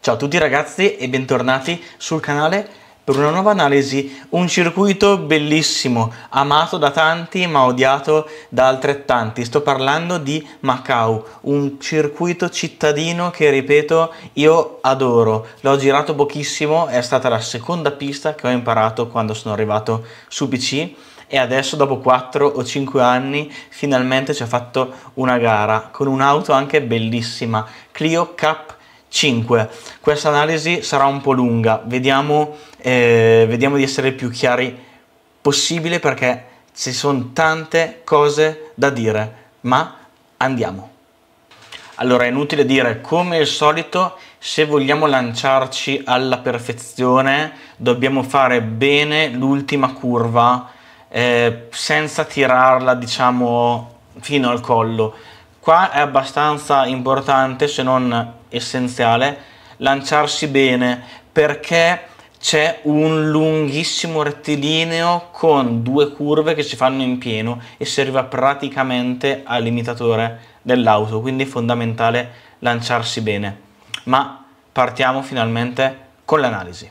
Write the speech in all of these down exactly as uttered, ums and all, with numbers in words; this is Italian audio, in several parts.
Ciao a tutti ragazzi e bentornati sul canale per una nuova analisi. Un circuito bellissimo, amato da tanti ma odiato da altrettanti. Sto parlando di Macau, un circuito cittadino che, ripeto, io adoro. L'ho girato pochissimo, è stata la seconda pista che ho imparato quando sono arrivato su P C e adesso dopo quattro o cinque anni finalmente ci ho fatto una gara con un'auto anche bellissima, Clio Cup cinque. Questa analisi sarà un po' lunga, vediamo, eh, vediamo di essere il più chiari possibile perché ci sono tante cose da dire, ma andiamo. Allora è inutile dire, come al solito, se vogliamo lanciarci alla perfezione dobbiamo fare bene l'ultima curva eh, senza tirarla, diciamo, fino al collo. Qua è abbastanza importante, se non essenziale, lanciarsi bene perché c'è un lunghissimo rettilineo con due curve che si fanno in pieno e si arriva praticamente al limitatore dell'auto, quindi è fondamentale lanciarsi bene. Ma partiamo finalmente con l'analisi.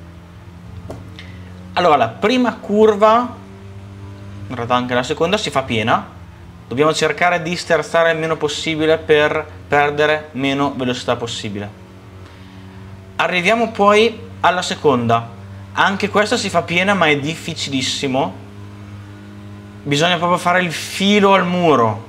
Allora, la prima curva, in realtà anche la seconda, si fa piena. Dobbiamo cercare di sterzare il meno possibile per perdere meno velocità possibile. Arriviamo poi alla seconda. Anche questa si fa piena ma è difficilissimo. Bisogna proprio fare il filo al muro.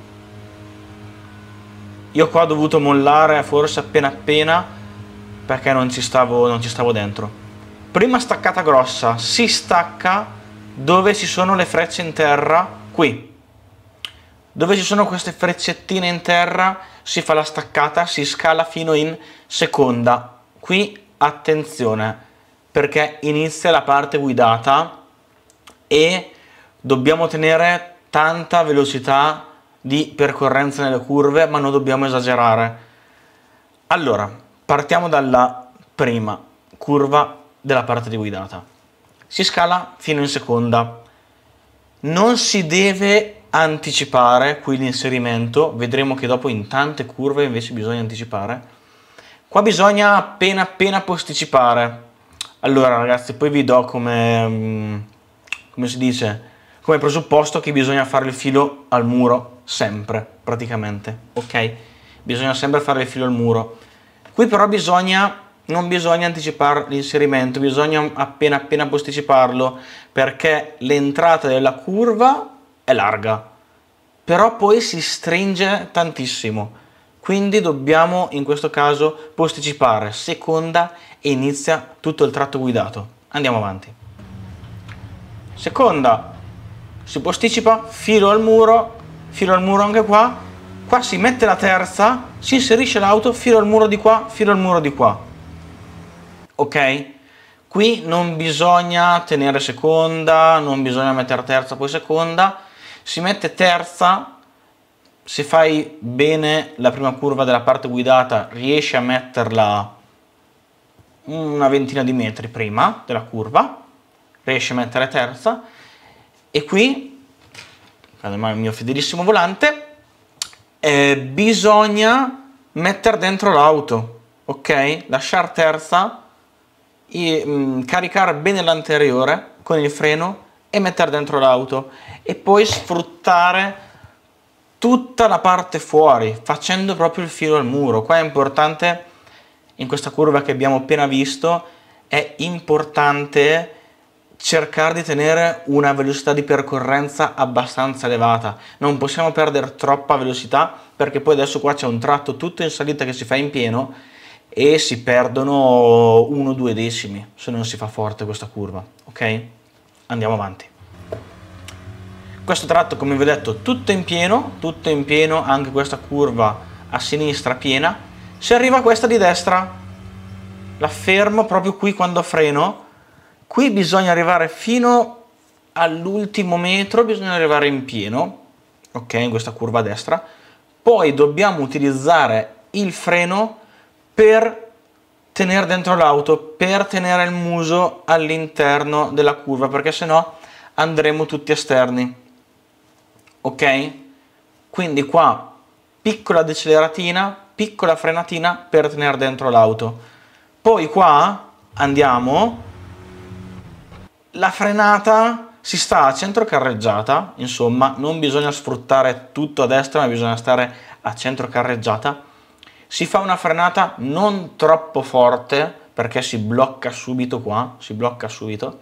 Io qua ho dovuto mollare forse appena appena perché non ci stavo, non ci stavo dentro. Prima staccata grossa. Si stacca dove ci sono le frecce in terra, qui. Dove ci sono queste freccettine in terra si fa la staccata, si scala fino in seconda. Qui attenzione perché inizia la parte guidata e dobbiamo tenere tanta velocità di percorrenza nelle curve, ma non dobbiamo esagerare. Allora, partiamo dalla prima curva della parte di guidata. Si scala fino in seconda. Non si deve anticipare qui l'inserimento, vedremo che dopo in tante curve invece bisogna anticipare. Qua bisogna appena appena posticipare. Allora ragazzi, poi vi do come, come si dice, come presupposto che bisogna fare il filo al muro sempre, praticamente, ok? Bisogna sempre fare il filo al muro. Qui però bisogna, non bisogna anticipare l'inserimento, bisogna appena appena posticiparlo perché l'entrata della curva è larga, però poi si stringe tantissimo, quindi dobbiamo in questo caso posticipare seconda e inizia tutto il tratto guidato. Andiamo avanti. Seconda, si posticipa, filo al muro, filo al muro anche qua, qua si mette la terza, si inserisce l'auto, filo al muro di qua, filo al muro di qua, ok? Qui non bisogna tenere seconda, non bisogna mettere terza poi seconda, si mette terza. Se fai bene la prima curva della parte guidata riesci a metterla una ventina di metri prima della curva, riesci a mettere terza e qui, il mio fedelissimo volante, eh, bisogna mettere dentro l'auto, ok? Lasciare terza, e, mh, caricare bene l'anteriore con il freno e mettere dentro l'auto e poi sfruttare tutta la parte fuori facendo proprio il filo al muro. Qua è importante, in questa curva che abbiamo appena visto, è importante cercare di tenere una velocità di percorrenza abbastanza elevata. Non possiamo perdere troppa velocità perché poi adesso qua c'è un tratto tutto in salita che si fa in pieno e si perdono uno o due decimi se non si fa forte questa curva, ok? Andiamo avanti. Questo tratto, come vi ho detto, tutto in pieno, tutto in pieno, anche questa curva a sinistra piena. Se arriva questa di destra, la fermo proprio qui quando freno. Qui bisogna arrivare fino all'ultimo metro, bisogna arrivare in pieno, ok, in questa curva a destra. Poi dobbiamo utilizzare il freno per tenere dentro l'auto, per tenere il muso all'interno della curva, perché sennò andremo tutti esterni. Ok? Quindi qua piccola deceleratina, piccola frenatina per tenere dentro l'auto. Poi qua andiamo, la frenata si sta a centro carreggiata, insomma non bisogna sfruttare tutto a destra ma bisogna stare a centro carreggiata. Si fa una frenata non troppo forte perché si blocca subito qua, si blocca subito,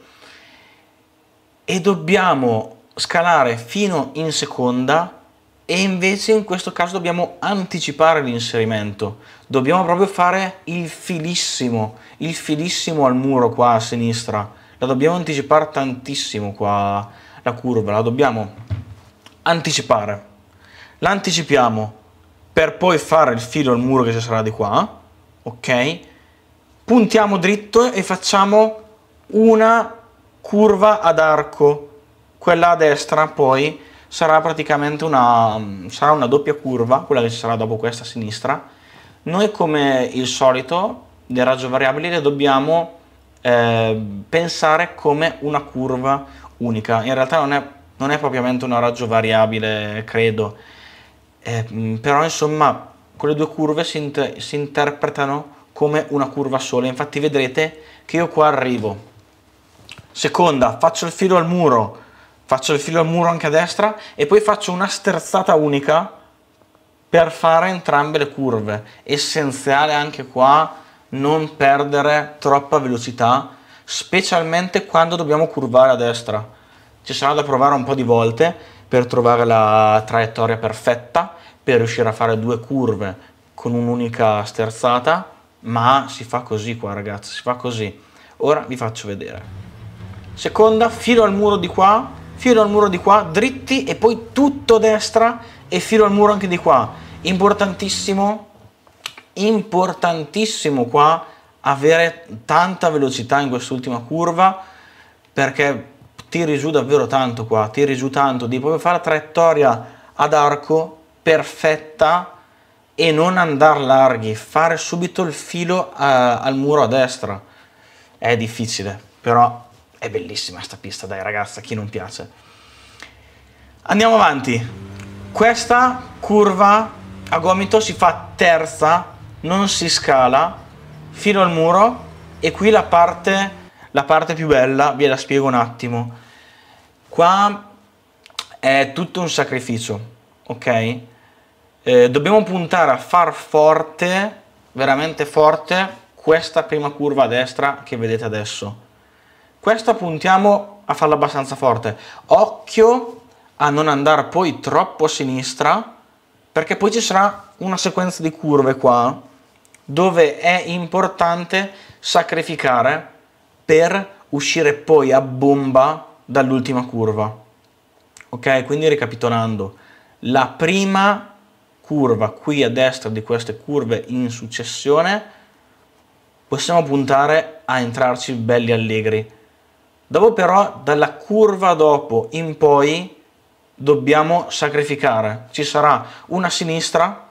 e dobbiamo scalare fino in seconda, e invece in questo caso dobbiamo anticipare l'inserimento, dobbiamo proprio fare il filissimo, il filissimo al muro qua a sinistra, la dobbiamo anticipare tantissimo qua, la curva, la dobbiamo anticipare, la anticipiamo per poi fare il filo al muro che ci sarà di qua, ok? Puntiamo dritto e facciamo una curva ad arco, quella a destra poi sarà praticamente una, sarà una doppia curva, quella che ci sarà dopo questa a sinistra. Noi, come il solito del raggio variabile, le dobbiamo eh, pensare come una curva unica. In realtà non è, non è propriamente una raggio variabile, credo, eh, però insomma quelle due curve si, inter si interpretano come una curva sola. Infatti vedrete che io qua arrivo, seconda, faccio il filo al muro, faccio il filo al muro anche a destra e poi faccio una sterzata unica per fare entrambe le curve. Essenziale anche qua non perdere troppa velocità, specialmente quando dobbiamo curvare a destra. Ci sarà da provare un po' di volte per trovare la traiettoria perfetta, per riuscire a fare due curve con un'unica sterzata, ma si fa così qua, ragazzi, si fa così. Ora vi faccio vedere. Seconda, filo al muro di qua, filo al muro di qua, dritti e poi tutto destra e filo al muro anche di qua. Importantissimo, importantissimo qua avere tanta velocità in quest'ultima curva, perché tiri giù davvero tanto qua, tiri giù tanto, devi proprio fare la traiettoria ad arco perfetta e non andare larghi, fare subito il filo a, al muro a destra. È difficile, però è bellissima sta pista, dai ragazzi, a chi non piace. Andiamo avanti. Questa curva a gomito si fa terza, non si scala, filo al muro, e qui la parte, la parte più bella, ve la spiego un attimo. Qua è tutto un sacrificio, ok? Eh, dobbiamo puntare a far forte, veramente forte, questa prima curva a destra che vedete adesso. Questa puntiamo a farla abbastanza forte. Occhio a non andare poi troppo a sinistra, perché poi ci sarà una sequenza di curve qua dove è importante sacrificare per uscire poi a bomba dall'ultima curva. Ok, quindi ricapitolando, la prima curva qui a destra di queste curve in successione possiamo puntare a entrarci belli allegri. Dopo però, dalla curva dopo in poi, dobbiamo sacrificare. Ci sarà una sinistra,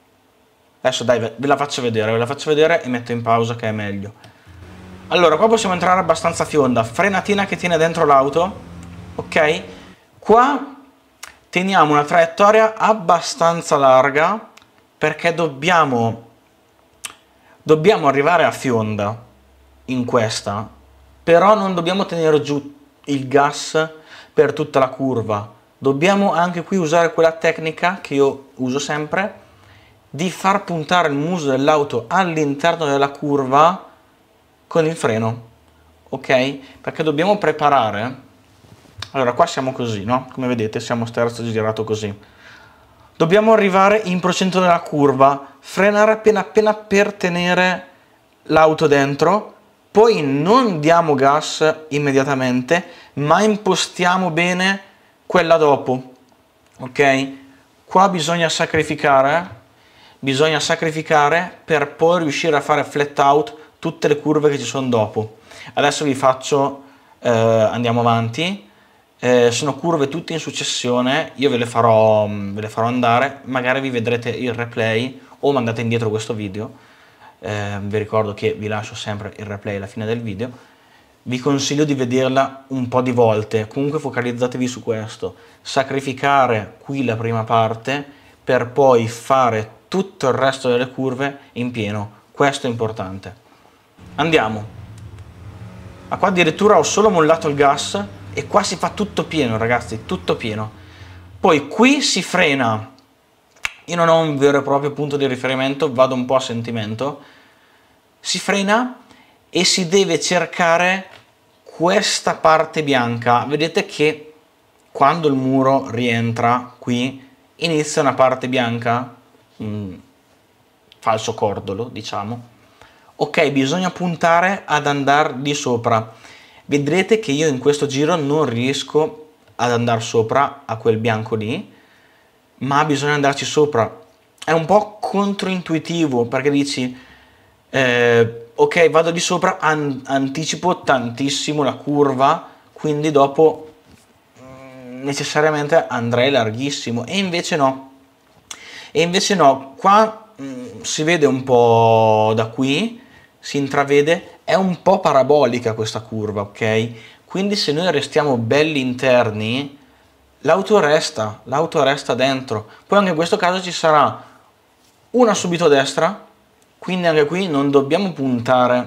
adesso dai ve la faccio vedere, ve la faccio vedere e metto in pausa che è meglio. Allora, qua possiamo entrare abbastanza fionda, frenatina che tiene dentro l'auto, ok? Qua teniamo una traiettoria abbastanza larga perché dobbiamo, dobbiamo arrivare a fionda in questa, però non dobbiamo tenere giù il gas per tutta la curva. Dobbiamo anche qui usare quella tecnica che io uso sempre, di far puntare il muso dell'auto all'interno della curva con il freno, ok? Perché dobbiamo preparare, allora qua siamo così, no? Come vedete siamo sterzo girato così. Dobbiamo arrivare in procento della curva, frenare appena appena per tenere l'auto dentro, poi non diamo gas immediatamente, ma impostiamo bene quella dopo, ok? Qua bisogna sacrificare, bisogna sacrificare per poi riuscire a fare flat out tutte le curve che ci sono dopo. Adesso vi faccio, eh, andiamo avanti, eh, sono curve tutte in successione, io ve le farò, ve le farò andare, magari vi vedrete il replay o mandate indietro questo video. Eh, vi ricordo che vi lascio sempre il replay alla fine del video. Vi consiglio di vederla un po' di volte, comunque focalizzatevi su questo, sacrificare qui la prima parte per poi fare tutto il resto delle curve in pieno, questo è importante. Andiamo. Ma qua addirittura ho solo mollato il gas e qua si fa tutto pieno, ragazzi, tutto pieno. Poi qui si frena. Io non ho un vero e proprio punto di riferimento, vado un po' a sentimento. Si frena e si deve cercare questa parte bianca. Vedete che quando il muro rientra qui inizia una parte bianca, un falso cordolo, diciamo. Ok, bisogna puntare ad andare di sopra. Vedrete che io in questo giro non riesco ad andare sopra a quel bianco lì, ma bisogna andarci sopra. È un po' controintuitivo perché dici eh, ok, vado di sopra, an anticipo tantissimo la curva, quindi dopo mh, necessariamente andrei larghissimo, e invece no. E invece no, qua mh, si vede un po' da qui, si intravede, è un po' parabolica questa curva, ok? Quindi se noi restiamo belli interni, l'auto resta, l'auto resta dentro. Poi anche in questo caso ci sarà una subito a destra, quindi anche qui non dobbiamo puntare,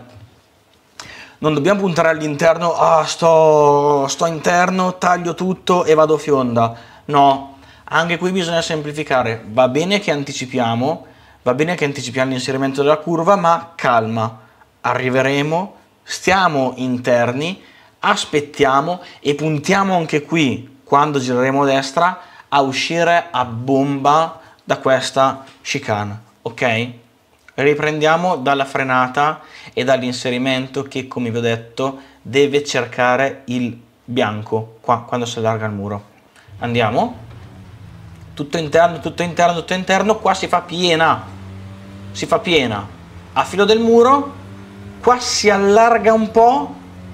non dobbiamo puntare all'interno, ah sto, sto interno, taglio tutto e vado fionda. No, anche qui bisogna semplificare. Va bene che anticipiamo, va bene che anticipiamo l'inserimento della curva, ma calma, arriveremo, stiamo interni, aspettiamo e puntiamo anche qui, quando gireremo a destra, a uscire a bomba da questa chicane, ok? Riprendiamo dalla frenata e dall'inserimento che, come vi ho detto, deve cercare il bianco qua quando si allarga il muro. Andiamo, tutto interno, tutto interno, tutto interno. Qua si fa piena, si fa piena a filo del muro, qua si allarga un po'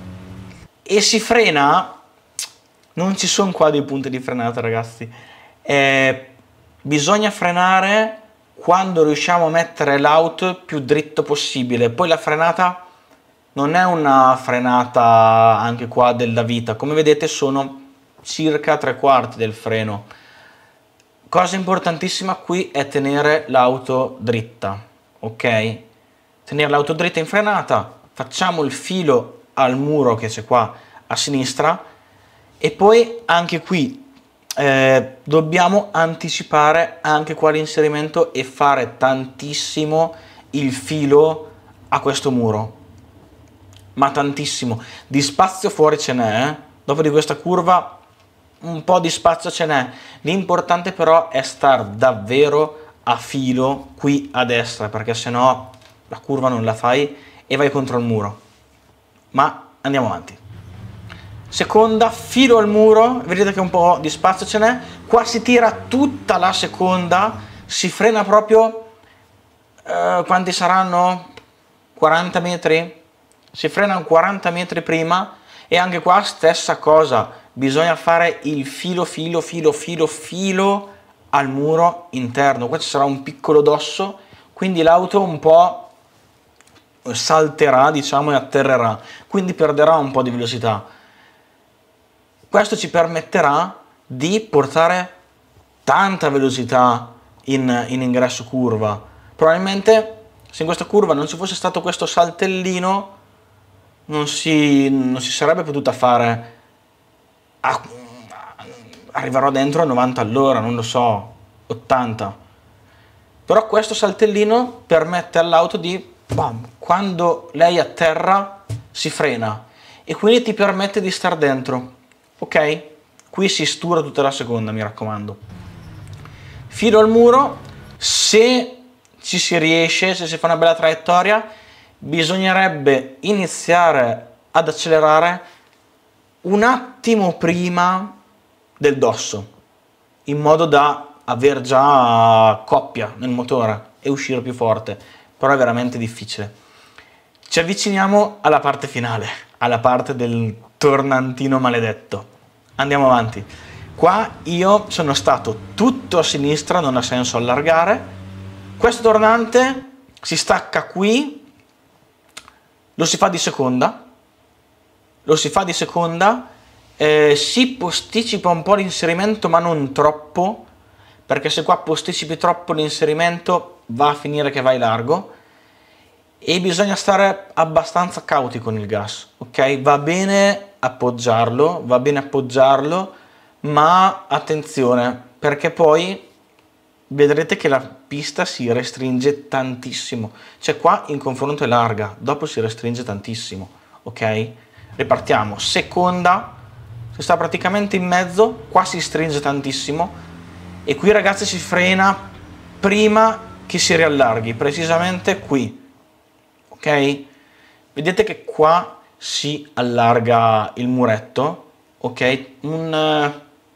e si frena. Non ci sono qua dei punti di frenata, ragazzi. Eh, bisogna frenare quando riusciamo a mettere l'auto più dritto possibile. Poi la frenata non è una frenata anche qua della vita, come vedete sono circa tre quarti del freno. Cosa importantissima qui è tenere l'auto dritta, ok? Tenere l'auto dritta in frenata, facciamo il filo al muro che c'è qua a sinistra, e poi anche qui Eh, dobbiamo anticipare anche qua l'inserimento e fare tantissimo il filo a questo muro, ma tantissimo. Di spazio fuori ce n'è, eh? Dopo di questa curva un po' di spazio ce n'è. L'importante però è star davvero a filo qui a destra, perché sennò la curva non la fai e vai contro il muro. Ma andiamo avanti. Seconda, filo al muro, vedete che un po' di spazio ce n'è, qua si tira tutta la seconda, si frena proprio, eh, quanti saranno? quaranta metri? Si frena quaranta metri prima, e anche qua stessa cosa, bisogna fare il filo, filo, filo, filo, filo al muro interno. Qua ci sarà un piccolo dosso, quindi l'auto un po' salterà, diciamo, e atterrerà, quindi perderà un po' di velocità. Questo ci permetterà di portare tanta velocità in, in ingresso curva. Probabilmente se in questa curva non ci fosse stato questo saltellino non si, non si sarebbe potuta fare a, arriverò dentro a novanta all'ora, non lo so, ottanta. Però questo saltellino permette all'auto di, bam, quando lei atterra si frena e quindi ti permette di star dentro. Ok? Qui si stura tutta la seconda, mi raccomando. Filo al muro, se ci si riesce, se si fa una bella traiettoria, bisognerebbe iniziare ad accelerare un attimo prima del dosso, in modo da aver già coppia nel motore e uscire più forte, però è veramente difficile. Ci avviciniamo alla parte finale, alla parte del tornantino maledetto. Andiamo avanti. Qua io sono stato tutto a sinistra, non ha senso allargare. Questo tornante si stacca qui, lo si fa di seconda, lo si fa di seconda, eh, si posticipa un po' l'inserimento ma non troppo, perché se qua posticipi troppo l'inserimento va a finire che vai largo, e bisogna stare abbastanza cauti con il gas, ok? Va bene appoggiarlo, va bene appoggiarlo, ma attenzione, perché poi vedrete che la pista si restringe tantissimo, cioè qua in confronto è larga, dopo si restringe tantissimo, ok? Ripartiamo, seconda, si sta praticamente in mezzo, qua si stringe tantissimo e qui ragazzi si frena prima che si riallarghi, precisamente qui. Ok? Vedete che qua si allarga il muretto, ok? Un uh,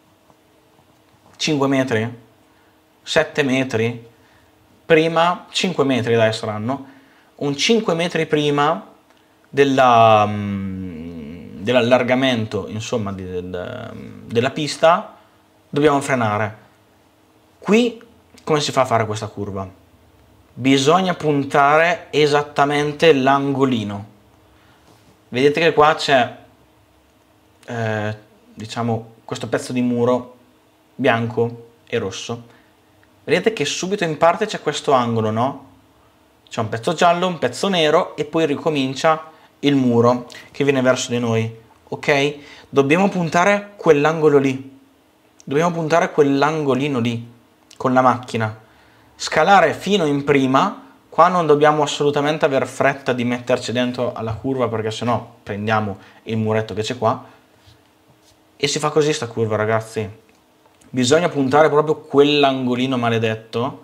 cinque metri, sette metri, prima, cinque metri dai saranno, un cinque metri prima della, um, dell'allargamento, insomma, di, del, della pista, dobbiamo frenare. Qui come si fa a fare questa curva? Bisogna puntare esattamente l'angolino. Vedete che qua c'è, eh, diciamo, questo pezzo di muro bianco e rosso. Vedete che subito in parte c'è questo angolo, no? C'è un pezzo giallo, un pezzo nero e poi ricomincia il muro che viene verso di noi, ok? Dobbiamo puntare quell'angolo lì. Dobbiamo puntare quell'angolino lì con la macchina. Scalare fino in prima, qua non dobbiamo assolutamente aver fretta di metterci dentro alla curva perché sennò prendiamo il muretto che c'è qua e si fa così sta curva ragazzi, bisogna puntare proprio quell'angolino maledetto,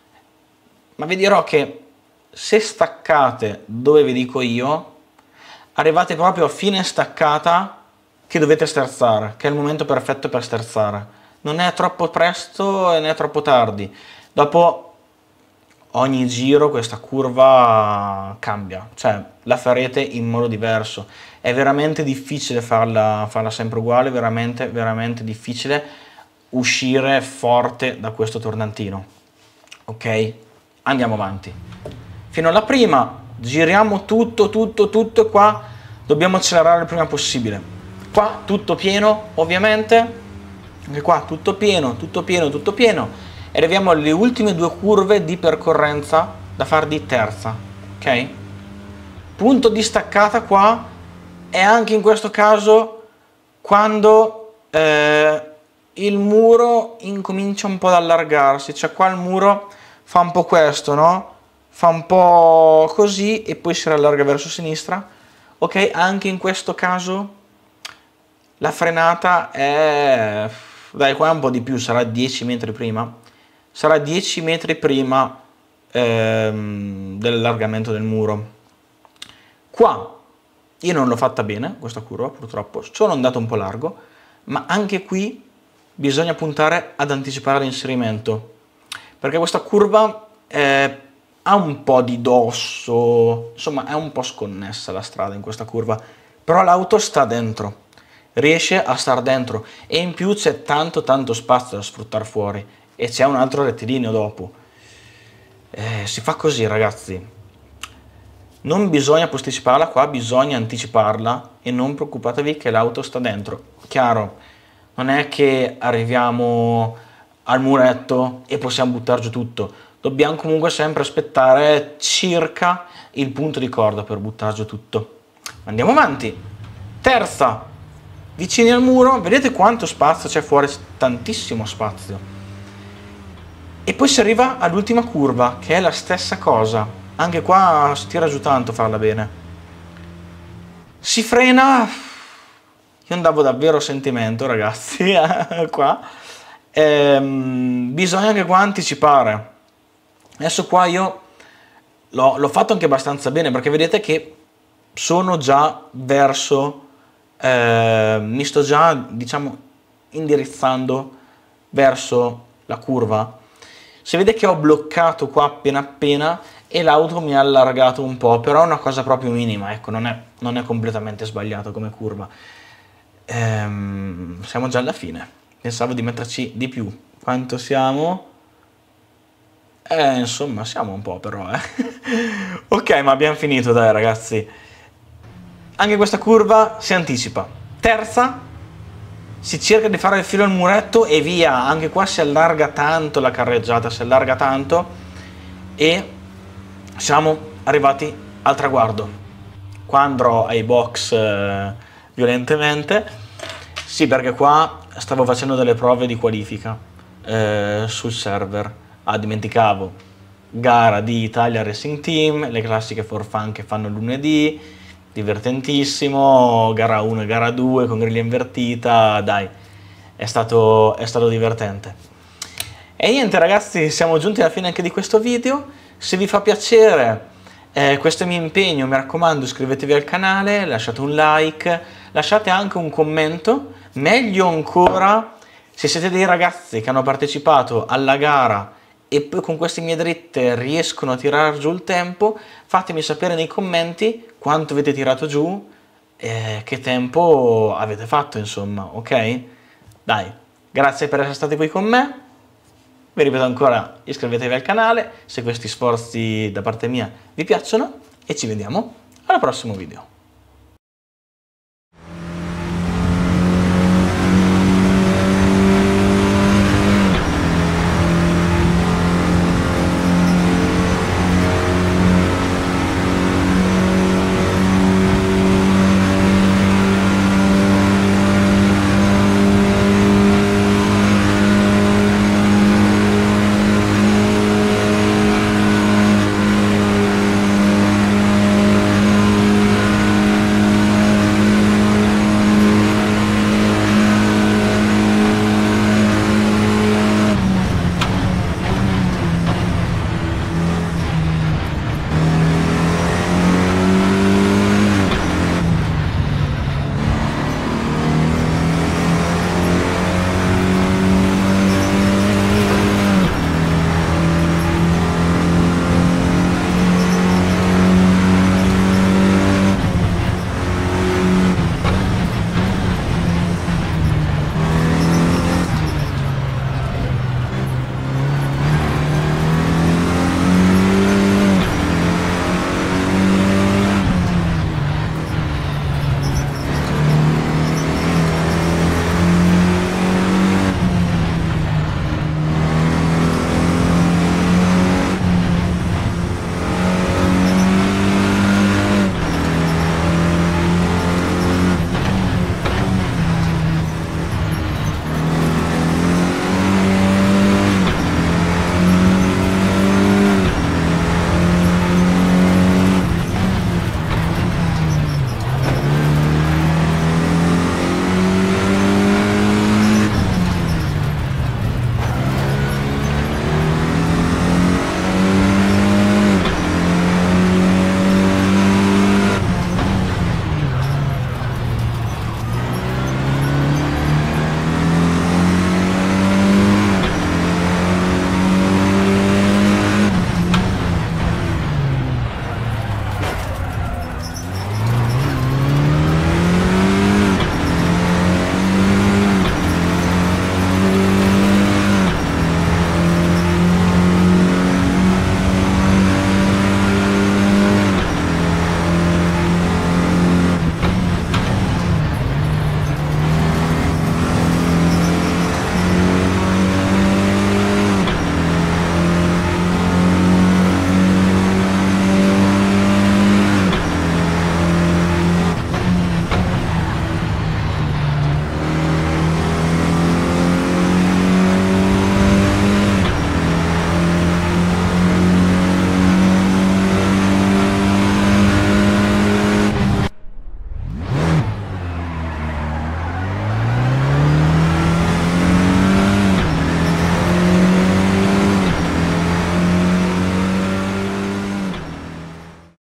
ma vi dirò che se staccate dove vi dico io, arrivate proprio a fine staccata che dovete sterzare, che è il momento perfetto per sterzare, non è troppo presto e né troppo tardi. Dopo ogni giro questa curva cambia, cioè la farete in modo diverso. È veramente difficile farla, farla sempre uguale, veramente, veramente difficile uscire forte da questo tornantino. Ok? Andiamo avanti. Fino alla prima, giriamo tutto, tutto, tutto e qua dobbiamo accelerare il prima possibile. Qua tutto pieno, ovviamente, anche qua tutto pieno, tutto pieno, tutto pieno. E arriviamo alle ultime due curve di percorrenza da far di terza, ok? Punto di staccata qua è anche in questo caso quando eh, il muro incomincia un po' ad allargarsi, cioè qua il muro fa un po' questo, no? Fa un po' così e poi si allarga verso sinistra, ok? Anche in questo caso la frenata è, dai, qua è un po' di più, sarà dieci metri prima. Sarà dieci metri prima ehm, dell'allargamento del muro. Qua io non l'ho fatta bene questa curva purtroppo, sono andato un po' largo, ma anche qui bisogna puntare ad anticipare l'inserimento perché questa curva eh, ha un po' di dosso, insomma è un po' sconnessa la strada in questa curva, però l'auto sta dentro, riesce a star dentro e in più c'è tanto tanto spazio da sfruttare fuori e c'è un altro rettilineo dopo. Eh, si fa così ragazzi, non bisogna posticiparla qua, bisogna anticiparla e non preoccupatevi che l'auto sta dentro. Chiaro, non è che arriviamo al muretto e possiamo buttare giù tutto, dobbiamo comunque sempre aspettare circa il punto di corda per buttare giù tutto. Andiamo avanti. Terza, vicini al muro, vedete quanto spazio c'è fuori, tantissimo spazio. E poi si arriva all'ultima curva, che è la stessa cosa. Anche qua si tira giù tanto farla bene. Si frena. Io andavo davvero a sentimento, ragazzi, qua. Ehm, bisogna anche qua anticipare. Adesso qua io l'ho fatto anche abbastanza bene, perché vedete che sono già verso... Eh, mi sto già, diciamo, indirizzando verso la curva. Si vede che ho bloccato qua appena appena e l'auto mi ha allargato un po', però è una cosa proprio minima, ecco, non è, non è completamente sbagliato come curva. Ehm, siamo già alla fine, pensavo di metterci di più. Quanto siamo? Eh, insomma, siamo un po' però, eh. Ok, ma abbiamo finito, dai ragazzi. Anche questa curva si anticipa. Terza, si cerca di fare il filo al muretto e via, anche qua si allarga tanto la carreggiata, si allarga tanto e siamo arrivati al traguardo. Qua andrò ai box eh, violentemente, sì, perché qua stavo facendo delle prove di qualifica eh, sul server. Ah, dimenticavo, gara di Italia Racing Team, le classiche for fun che fanno lunedì, divertentissimo, gara uno e gara due con griglia invertita, dai, è stato, è stato divertente. E niente ragazzi, siamo giunti alla fine anche di questo video. Se vi fa piacere eh, questo mio impegno, mi raccomando, iscrivetevi al canale, lasciate un like, lasciate anche un commento, meglio ancora se siete dei ragazzi che hanno partecipato alla gara e poi con queste mie dritte riescono a tirare giù il tempo, fatemi sapere nei commenti quanto avete tirato giù e che tempo avete fatto, insomma, ok? Dai, grazie per essere stati qui con me. Vi ripeto ancora, iscrivetevi al canale se questi sforzi da parte mia vi piacciono e ci vediamo al prossimo video.